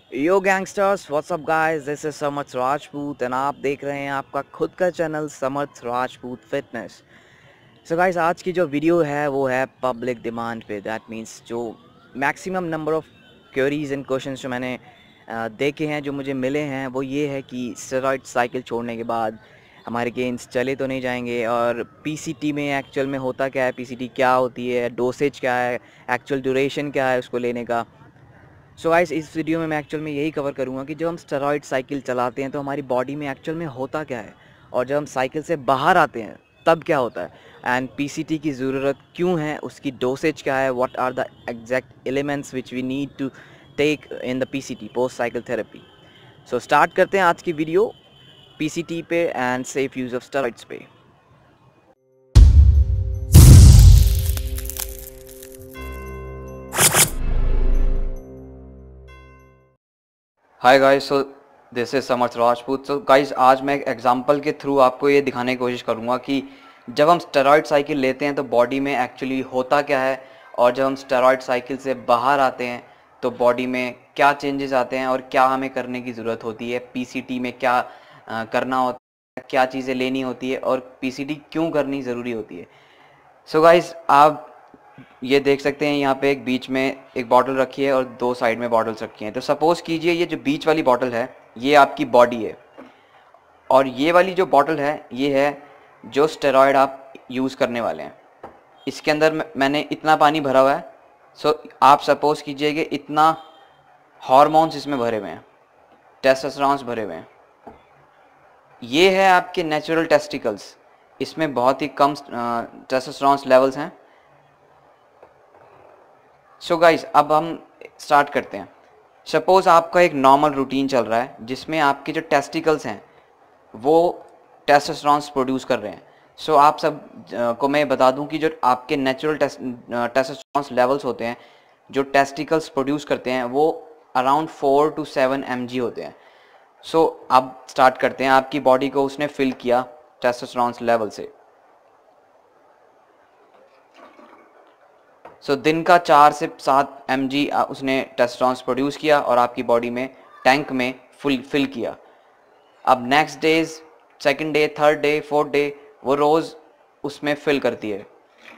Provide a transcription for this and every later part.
Yo gangsters what's up guys, this is Samarth Rajput and आप देख रहे हैं आपका खुद का channel Samarth Rajput fitness. So guys, आज की जो वीडियो है वो है पब्लिक डिमांड पे। दैट मींस जो maximum number of queries and questions जो मैंने देखे हैं, जो मुझे मिले हैं, वो ये है कि स्टेरॉइड साइकिल छोड़ने के बाद हमारे गेंस चले तो नहीं जाएंगे, और पीसीटी में एक्चुअल में होता क्या है, पीसीटी क्या होती है, डोसेज क्या है, एक्चुअल ड्यूरेशन क्या है उसको लेने का। सो गाइस, इस वीडियो में मैं एक्चुअल में यही कवर करूँगा कि जब हम स्टेरॉइड साइकिल चलाते हैं तो हमारी बॉडी में एक्चुअल में होता क्या है, और जब हम साइकिल से बाहर आते हैं तब क्या होता है, एंड पीसीटी की ज़रूरत क्यों है, उसकी डोसेज क्या है, what are the exact elements which we need to take in the PCT post cycle therapy. So start करते हैं आज की वीडियो पीसीटी पे and safe use of steroids पे। Hi guys, so this is Samarth Rajput. So guys, आज मैं एक example के थ्रू आपको ये दिखाने की कोशिश करूँगा कि जब हम स्टेरॉइड साइकिल लेते हैं तो बॉडी में एक्चुअली होता क्या है, और जब हम स्टेरॉइड साइकिल से बाहर आते हैं तो बॉडी में क्या चेंजेस आते हैं और क्या हमें करने की ज़रूरत होती है, पीसीटी में क्या करना होता है, क्या चीज़ें लेनी होती है और पीसीटी क्यों करनी ज़रूरी होती है। सो गाइस, आप ये देख सकते हैं यहाँ पे एक बीच में एक बॉटल रखी है और दो साइड में बॉटल्स रखी हैं। तो सपोज़ कीजिए ये जो बीच वाली बॉटल है ये आपकी बॉडी है, और ये वाली जो बॉटल है ये है जो स्टेरॉयड आप यूज़ करने वाले हैं। इसके अंदर मैंने इतना पानी भरा हुआ है। सो आप सपोज़ कीजिए कि इतना हार्मोन्स इसमें भरे हुए हैं, टेस्टोस्टेरोन्स भरे हुए हैं। ये है आपके नेचुरल टेस्टिकल्स, इसमें बहुत ही कम टेस्टोस्टेरोन्स लेवल्स हैं। सो गाइस, अब हम स्टार्ट करते हैं। सपोज़ आपका एक नॉर्मल रूटीन चल रहा है जिसमें आपके जो टेस्टिकल्स हैं वो टेस्टोस्टेरोन्स प्रोड्यूस कर रहे हैं। सो आप सब को मैं बता दूं कि जो आपके नेचुरल टेस्टोस्टेरोन्स लेवल्स होते हैं, जो टेस्टिकल्स प्रोड्यूस करते हैं, वो अराउंड 4 to 7 mg होते हैं। सो अब स्टार्ट करते हैं। आपकी बॉडी को उसने फिल किया टेस्टोस्टेरोन्स लेवल से। सो दिन का 4 से 7 mg उसने टेस्टोस्टेरोन्स प्रोड्यूस किया और आपकी बॉडी में टैंक में फिल किया। अब next days, second day, third day, fourth day, वो रोज़ उसमें फिल करती है,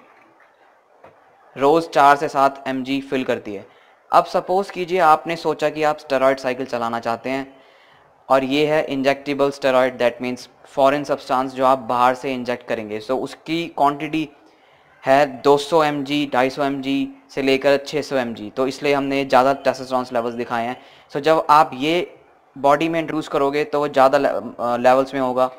रोज़ 4 से 7 mg फिल करती है। अब सपोज़ कीजिए आपने सोचा कि आप स्टेरॉयड साइकिल चलाना चाहते हैं, और ये है injectable steroid, that means foreign substance जो आप बाहर से इंजेक्ट करेंगे। सो उसकी क्वांटिटी है 200 mg, 250 mg से लेकर 600 mg। तो इसलिए हमने ज़्यादा टेस्टोस्टेरोन लेवल्स दिखाए हैं। सो जब आप ये बॉडी में इंट्रोड्यूस करोगे तो वो ज़्यादा लेवल्स में होगा।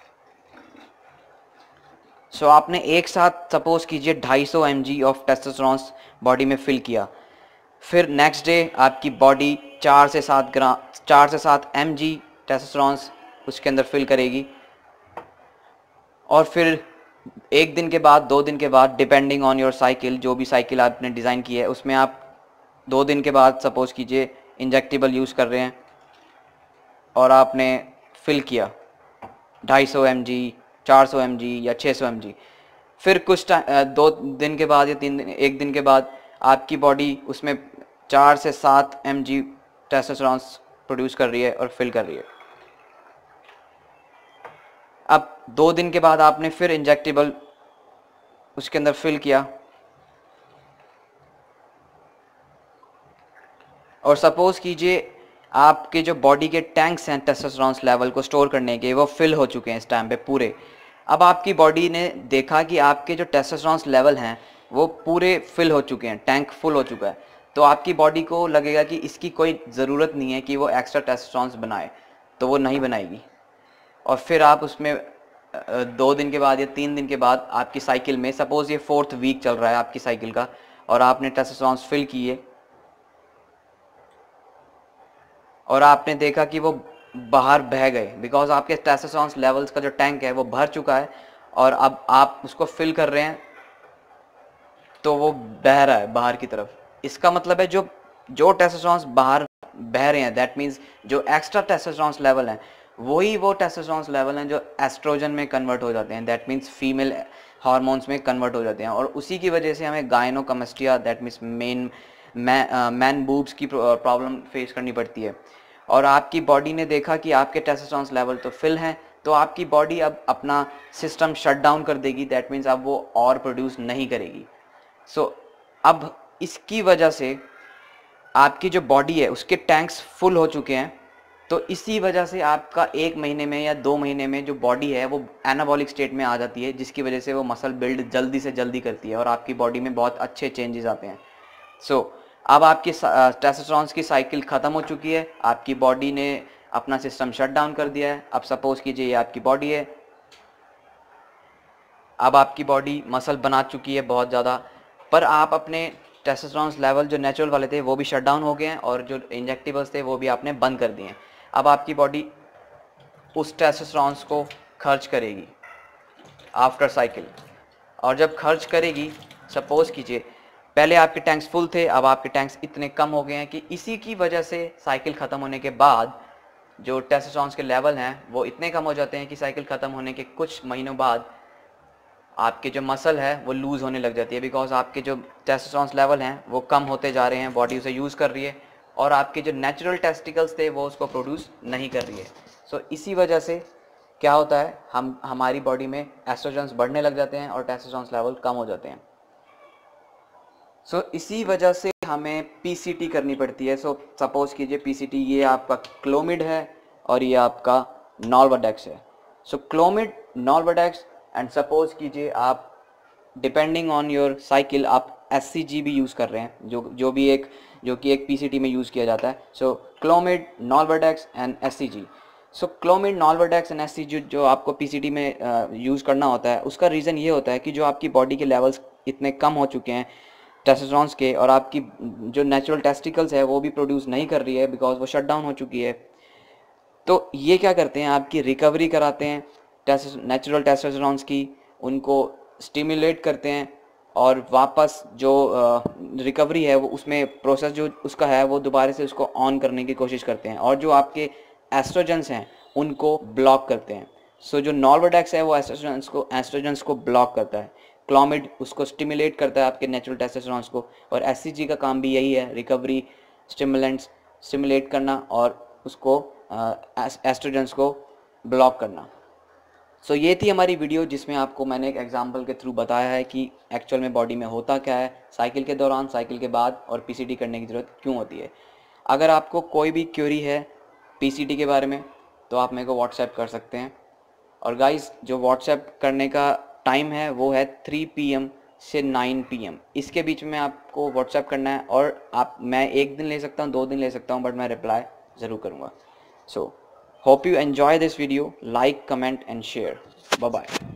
सो आपने एक साथ सपोज कीजिए 250 mg ऑफ टेस्टोस्टेरोन बॉडी में फिल किया। फिर नेक्स्ट डे आपकी बॉडी 4 से 7 mg टेस्टोस्टेरोन उसके अंदर फिल करेगी, और फिर एक दिन के बाद, 2 दिन के बाद, डिपेंडिंग ऑन योर साइकिल, जो भी साइकिल आपने डिज़ाइन की है उसमें आप 2 दिन के बाद सपोज़ कीजिए इंजेक्टेबल यूज़ कर रहे हैं और आपने फिल किया 250 mg, 400 mg या 600 mg। फिर कुछ 2 दिन के बाद या 3 दिन, एक दिन के बाद आपकी बॉडी उसमें 4 से 7 mg टेस्टोस्टेरोन प्रोड्यूस कर रही है और फिल कर रही है। अब 2 दिन के बाद आपने फिर इंजेक्टेबल उसके अंदर फिल किया, और सपोज कीजिए आपके जो बॉडी के टैंक्स हैं टेस्टोस्टेरोन लेवल को स्टोर करने के, वो फिल हो चुके हैं इस टाइम पे पूरे। अब आपकी बॉडी ने देखा कि आपके जो टेस्टोस्टेरोन लेवल हैं वो पूरे फिल हो चुके हैं, टैंक फुल हो चुका है। तो आपकी बॉडी को लगेगा कि इसकी कोई ज़रूरत नहीं है कि वो एक्स्ट्रा टेस्टोस्टेरोन बनाए, तो वो नहीं बनाएगी। और फिर आप उसमें 2 दिन के बाद या 3 दिन के बाद आपकी साइकिल में, सपोज़ ये 4th वीक चल रहा है आपकी साइकिल का, और आपने टेस्टोस्टेरोन फिल किए और आपने देखा कि वो बाहर बह गए, बिकॉज आपके टेस्टोस्टेरोन लेवल्स का जो टैंक है वो भर चुका है, और अब आप उसको फिल कर रहे हैं तो वो बह रहा है बाहर की तरफ। इसका मतलब है जो जो टेस्टोस्टेरोन बाहर बह रहे हैं, दैट मीन्स जो एक्स्ट्रा टेस्टोस्टेरोन लेवल हैं वही वो टेस्टोस्टेरोन लेवल हैं जो एस्ट्रोजन में कन्वर्ट हो जाते हैं, दैट मीन्स फीमेल हार्मोन्स में कन्वर्ट हो जाते हैं, और उसी की वजह से हमें gynecomastia, that means men man boobs की प्रॉब्लम फेस करनी पड़ती है, और आपकी बॉडी ने देखा कि आपके टेस्टोस्टेरोन लेवल तो फिल हैं, तो आपकी बॉडी अब अपना सिस्टम शट डाउन कर देगी। दैट मीन्स अब वो और प्रोड्यूस नहीं करेगी। सो अब इसकी वजह से आपकी जो बॉडी है उसके टैंक्स फुल हो चुके हैं, तो इसी वजह से आपका 1 महीने में या 2 महीने में जो बॉडी है वो एनाबॉलिक स्टेट में आ जाती है, जिसकी वजह से वो मसल बिल्ड जल्दी से जल्दी करती है और आपकी बॉडी में बहुत अच्छे चेंजेस आते हैं। सो अब आपकी टेस्टोस्टेरोन की साइकिल ख़त्म हो चुकी है, आपकी बॉडी ने अपना सिस्टम शट डाउन कर दिया है। अब सपोज कीजिए ये आपकी बॉडी है, अब आपकी बॉडी मसल बना चुकी है बहुत ज़्यादा, पर आप अपने टेस्टोस्टेरोन लेवल जो नेचुरल वाले थे वो भी शट डाउन हो गए हैं, और जो इंजेक्टिबल्स थे वो भी आपने बंद कर दिए हैं। अब आपकी बॉडी उस टेस्टोस्टेरोन को खर्च करेगी आफ्टर साइकिल, और जब खर्च करेगी, सपोज कीजिए पहले आपके टैंक्स फुल थे, अब आपके टैंक्स इतने कम हो गए हैं कि इसी की वजह से साइकिल ख़त्म होने के बाद जो टेस्टोस्टेरोन के लेवल हैं वो इतने कम हो जाते हैं कि साइकिल ख़त्म होने के कुछ महीनों बाद आपके जो मसल है वो लूज़ होने लग जाती है, बिकॉज आपके जो टेस्टोस्टेरोन लेवल हैं वो कम होते जा रहे हैं, बॉडी उसे यूज़ कर रही है, और आपके जो नेचुरल टेस्टिकल्स थे वो उसको प्रोड्यूस नहीं कर रही है। सो इसी वजह से क्या होता है, हमारी बॉडी में एस्ट्रोजन्स बढ़ने लग जाते हैं और टेस्टोस्टेरोन लेवल कम हो जाते हैं। सो इसी वजह से हमें पीसीटी करनी पड़ती है। सो सपोज कीजिए पीसीटी, ये आपका क्लोमिड है और ये आपका नॉल्वाडेक्स है। So Clomid, Nolvadex, and suppose कीजिए आप डिपेंडिंग ऑन योर साइकिल आप एससीजी भी यूज़ कर रहे हैं, जो कि एक पीसीटी में यूज़ किया जाता है। So Clomid, Nolvadex and SCG. So Clomid, Nolvadex and SCG जो आपको पीसीटी में यूज़ करना होता है, उसका रीज़न ये होता है कि जो आपकी बॉडी के लेवल्स इतने कम हो चुके हैं टेस्टोस्टेरोन के, और आपकी जो नेचुरल टेस्टिकल्स है वो भी प्रोड्यूस नहीं कर रही है बिकॉज वो शट डाउन हो चुकी है। तो ये क्या करते हैं, आपकी रिकवरी कराते हैं नेचुरल टेस्टोस्टेरोन की, उनको स्टिमुलेट करते हैं, और वापस जो रिकवरी है वो उसमें प्रोसेस जो उसका है वो दोबारा से उसको ऑन करने की कोशिश करते हैं, और जो आपके एस्ट्रोजन्स हैं उनको ब्लॉक करते हैं। सो जो नॉल्वाडेक्स है वो एस्ट्रोजन्स को ब्लॉक करता है, क्लोमिड उसको स्टिमुलेट करता है आपके नेचुरल टेस्टोस्टेरोन को, और एससीजी का काम भी यही है, रिकवरी स्टिमुलेट करना और उसको एस्ट्रोजन्स को ब्लॉक करना। सो ये थी हमारी वीडियो जिसमें आपको मैंने एक एग्जांपल के थ्रू बताया है कि एक्चुअल में बॉडी में होता क्या है साइकिल के दौरान, साइकिल के बाद, और पीसीटी करने की ज़रूरत क्यों होती है। अगर आपको कोई भी क्वेरी है पीसीटी के बारे में तो आप मेरे को व्हाट्सएप कर सकते हैं। और गाइस, जो व्हाट्सएप करने का टाइम है वो है 3 PM से 9 PM, इसके बीच में आपको व्हाट्सएप करना है, और मैं 1 दिन ले सकता हूँ, 2 दिन ले सकता हूँ, बट मैं रिप्लाई ज़रूर करूँगा। सो hope you enjoy this video. Like, comment and share. Bye bye.